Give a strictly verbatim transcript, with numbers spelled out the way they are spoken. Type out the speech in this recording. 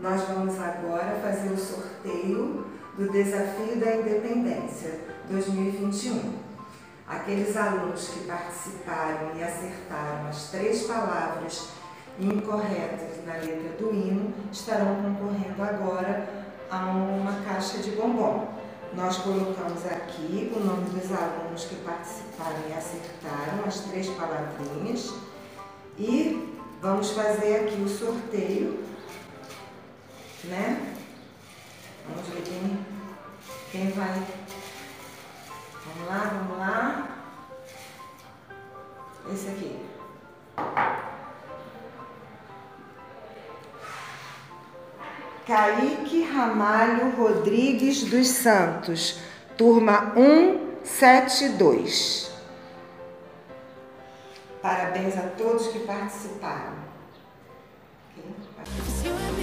Nós vamos agora fazer o sorteio do Desafio da Independência dois mil e vinte e um. Aqueles alunos que participaram e acertaram as três palavras incorretas na letra do hino estarão concorrendo agora a uma caixa de bombom. Nós colocamos aqui o nome dos alunos que participaram e acertaram as três palavrinhas e vamos fazer aqui o sorteio, né? Vamos ver quem, quem vai. Vamos lá, vamos lá. Esse aqui. Kaique Ramalho Rodrigues dos Santos, turma um sete dois. Parabéns a todos que participaram. Okay?